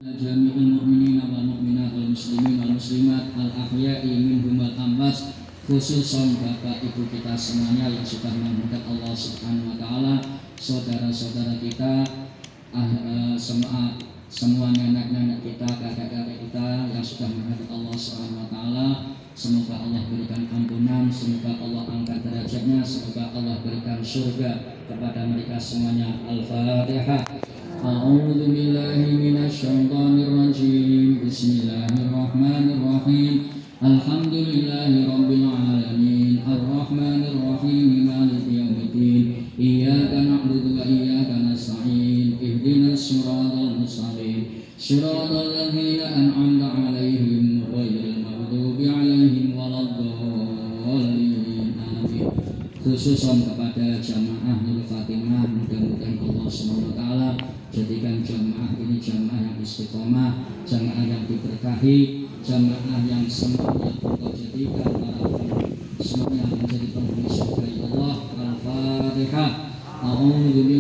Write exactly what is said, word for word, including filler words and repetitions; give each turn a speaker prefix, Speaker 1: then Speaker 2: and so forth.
Speaker 1: Jami'il mu'minina wal mu'minat wal muslimin wal muslimat al ahya'i minhum wal amwat, khususan bapak ibu kita semuanya yang sudah menghadap Allah Subhanahu wa taala, saudara-saudara kita, ah, uh, semua semua nenek-nenek kita, kakek-kakek kita yang sudah menghadap Allah Subhanahu wa taala. Semoga Allah berikan ampunan, semoga Allah angkat derajatnya, semoga Allah berikan surga kepada mereka semuanya. Al-Fatihah. A'udzu billahi minasyaitonir rajim. Bismillahirrahmanirrahim. Alhamdulillahi rabbil alamin. Arrahmanir rahim. Maliki yaumiddin. Iyyaka na'budu wa iyyaka nasta'in. Ihdinas siratal mustaqim. Siratal ladzina an'amta 'alaihim ghairil maghdubi 'alaihim waladdallin. Amin. Khususan kepada jamaah Nur Fatimah, mudah-mudahan Allah Subhanahu wa taala jadikan jamaah ini jamaah yang istiqomah, jamaah yang diberkahi, jamaah yang semuanya Allah jadikan para semuanya menjadi penghuni surga Allah. Al-Fatihah. A'udzu